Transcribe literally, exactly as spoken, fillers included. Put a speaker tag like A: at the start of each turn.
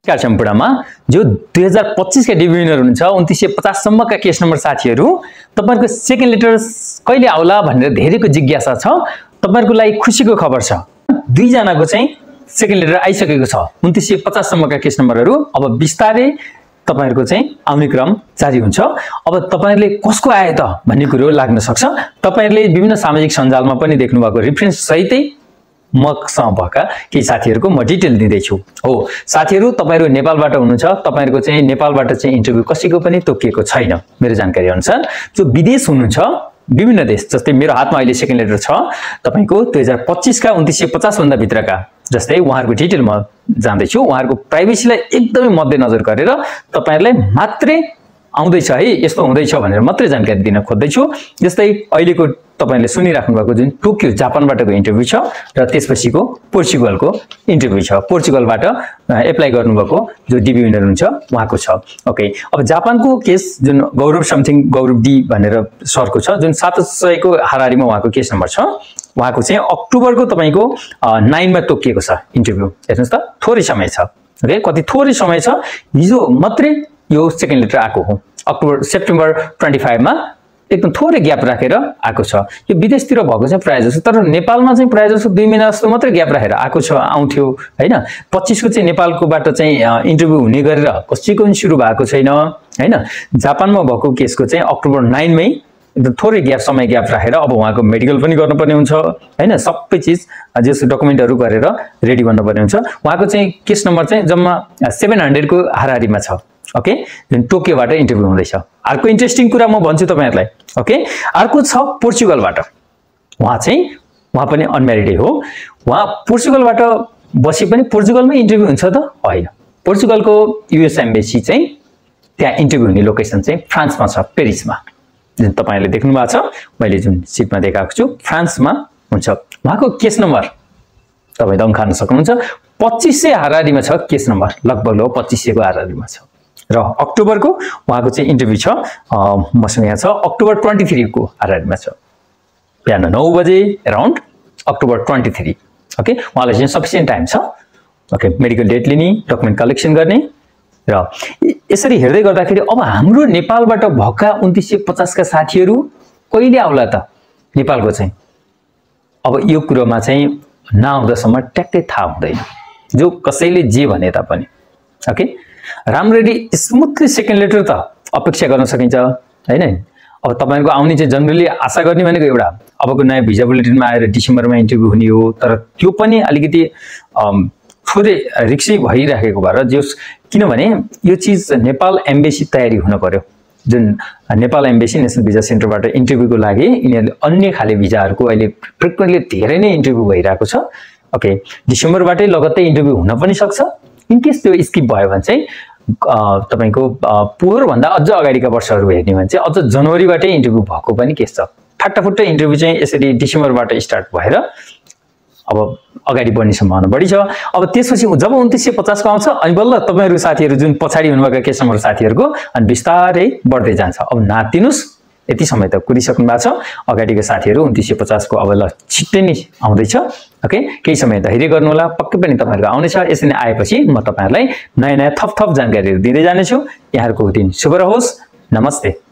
A: Calcium पुडामा जो दुई हजार पच्चीस का डेब्यू विनर हुनुहुन्छ उन्तीस सय पचास सम्म का केस नम्बर साथीहरू तपाईहरुको सेकेन्ड लेटर कहिले आउला भनेर धेरैको जिज्ञासा छ। तपाईहरुको लागि खुशीको खबर छ, दुई जनाको चाहिँ सेकेन्ड लेटर आइसकेको छ। उन्तीस सय पचास सम्म का केस नम्बरहरू अब बिस्तारै तपाईहरुको चाहिँ आउने क्रम जारी हुन्छ। अब तपाईहरुले कसको आए त भन्ने कुरो लाग्न सक्छ। तपाईहरुले विभिन्न सामाजिक सञ्जालमा पनि देख्नु भएको रेफरेन्स सहितै मसँग भएका केही साथीहरुको म डिटेल दिँदै छु। हो साथीहरु, तपाईहरु नेपालबाट हुनुहुन्छ, तपाईहरुको चाहिँ नेपालबाट चाहिँ इन्टरभ्यु कसैको पनि तोकिएको छैन मेरो जानकारी अनुसार। जो विदेश हुनुहुन्छ विभिन्न देश, जस्तै मेरो हातमा अहिले सेकेन्ड लेटर छ तपाईको दुई हजार पच्चीस का उन्तीस सय पचास भन्दा भित्रका, जस्तै उहाँहरुको डिटेल म जान्दै छु। उहाँहरुको प्राइभेसीलाई एकदमै मध्यनजर गरेर तपाईहरुलाई मात्रै आउँदैछ है यस्तो हुँदैछ भनेर मात्रै जानकारी दिन खोज्दै छु। जस्तै अहिलेको तपाईले सुनिराख्नु भएको जुन टोकियो जापानबाटको इन्टरभ्यु छ र त्यसपछिको पोर्चुगलको इन्टरभ्यु छ। पोर्चुगलबाट एप्लाई गर्नुभएको जो डिबी विनर हुन्छ उहाँको छ। ओके, अब जापानको केस जुन गौरव समथिङ गौरव डी भनेर सरको छ, जुन सात सय को हाराहारीमा उहाँको केस नम्बर छ। उहाँको चाहिँ अक्टोबरको तपाईको नौ मा तोकिएको छ इन्टरभ्यु। हेर्नुस् त थोरै समय छ। ओके, कति थोरै समय छ, हिजो मात्रै यो सेकेन्ड लेटर आएको हो। अक्टोबर सेप्टेम्बर पच्चीस मा एकदम थोरै ग्याप राखेर आएको छ। यो विदेशतिर भएको चाहिँ प्राय जसो, तर नेपालमा चाहिँ प्राय जसो दुई महिना जस्तो मात्रै ग्याप राखेर आएको छ आउँथ्यो हैन। पच्चीस को चाहिँ नेपालकोबाट चाहिँ इन्टरभ्यु हुने गरेर कसैको पनि सुरु भएको छैन हैन। जापानमा भएको केसको चाहिँ अक्टोबर नौ मै एकदम थोरै ग्याप समय ग्याप राखेर अब उहाँको मेडिकल पनि गर्नुपर्ने हुन्छ हैन। सबै चीज जस डकुमेन्टहरु गरेर रेडी गर्नुपर्ने हुन्छ। उहाँको चाहिँ केस नम्बर चाहिँ जम्मा सात सय को हाराहारीमा छ। ओके, जुन टोकियोबाट इन्टरभ्यु हुँदैछ। अर्को इन्ट्रेस्टिङ कुरा म भन्छु तपाईहरुलाई। ओके, अर्को छ पोर्चुगलबाट। उहाँ चाहिँ उहाँ पनि अनम्यारिडै हो। उहाँ पोर्चुगलबाट बसे पनि पोर्चुगलमै इन्टरभ्यु हुन्छ त हैन। पोर्चुगलको युएस एम्बेसी चाहिँ त्यहाँ इन्टरभ्यु हुने लोकेसन चाहिँ फ्रान्समा छ, पेरिसमा। जुन तपाईहरुले देख्नु भएको छ मैले जुन सिटमा देखाएको छु फ्रान्समा हुन्छ। उहाँको केस नम्बर तपाई दम खान सक्नुहुन्छ। पच्चीस सय हाराहारीमा छ केस नम्बर, लगभग लगभग पच्चीस सय को हाराहारीमा छ। र अक्टोबरको उहाँको चाहिँ इन्टरभ्यु छ मसँग यहाँ छ अक्टोबर तेइस को हाराहारीमा छ। बिहान नौ बजे अराउन्ड अक्टोबर तेइस। ओके, उहाँलाई चाहिँ सफिसिएन्ट टाइम छ। ओके, मेडिकल डेट लिने, डकुमेन्ट कलेक्सन गर्ने र यसरी हेर्दै गर्दाखेरि अब हाम्रो नेपालबाट भएका उन्तीस सय पचास का साथीहरु कहिले आउला त नेपालको चाहिँ। अब यो कुरोमा चाहिँ नआउँदासम्म ट्याक्कै थाहा हुँदैन, जो कसैले जे भने तापनि। ओके, राम्ररी स्मुथली सेकेन्ड लेटर त अपेक्षा गर्न सकिन्छ हैन। अब तपाईहरुको आउने चाहिँ जनरली आशा गर्ने भनेको एउटा अबको नयाँ भिजा बुलेटिनमा आएर डिसेम्बरमा इन्टरभ्यु हुने हो, तर त्यो पनि अलिकति थोरै रिक्सी भइराखेको भएर जस, किनभने यो चीज नेपाल एम्बेसी तयारी हुन पर्यो। जुन नेपाल एम्बेसी नेशनल भिजा सेन्टरबाट इन्टरभ्युको लागि यिनीहरुले अन्य खाले भिजाहरुको अहिले फ्रिक्वेन्टली धेरै नै इन्टरभ्यु भइरहेको छ। ओके, डिसेम्बरबाटै लगत्तै इन्टरभ्यु हुन पनि सक्छ। इन केस त्यो स्किप भयो भने चाहिँ तपाईको पोहोर भन्दा अझ अगाडिका वर्षहरु हेर्ने भने चाहिँ अझ जनवरीबाटै इन्टरभ्यु भएको पनि केस छ। फाटाफुट्टै इन्टरभ्यु चाहिँ यसरी डिसेम्बरबाट स्टार्ट भएर अब अगाडि बढ्ने सम्भावना बढी छ। अब त्यसपछि जब उन्तीस सय पचास को आउँछ अनि बल्ल तपाईहरु साथीहरु जुन पछाडी हुनुभएका केस नम्बर साथीहरुको अनि बिस्तारै बढ्दै जान्छ। अब नातिनुस् यति समय त कुरिसक्नु भएको छ। अगाडिका साथीहरु उन्तीस सय पचास को अब ल छिट्टै नै आउँदैछ। ओके, केही समय धैर्य गर्नु होला, पक्कै पनि तपाईहरुको आउनेछ। यसरी आएपछि म तपाईहरुलाई नयाँ नयाँ थप थप जानकारीहरु दिँदै जानेछु। यहाँहरुको दिन शुभ रहोस्। नमस्ते।